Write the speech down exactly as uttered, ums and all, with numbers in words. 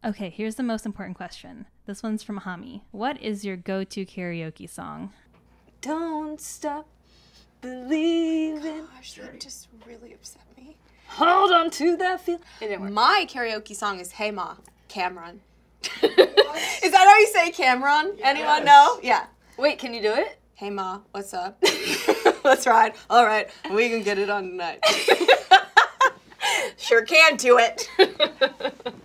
Okay, here's the most important question. This one's from Hami. What is your go-to karaoke song? Don't stop believing. Gosh, that just really upset me. Hold on to that feel. It didn't work. My karaoke song is Hey Ma, Cameron. Is that how you say Cameron? Yes. Anyone know? Yeah. Wait, can you do it? Hey Ma, what's up? Let's ride. All right, we can get it on tonight. Sure can do it.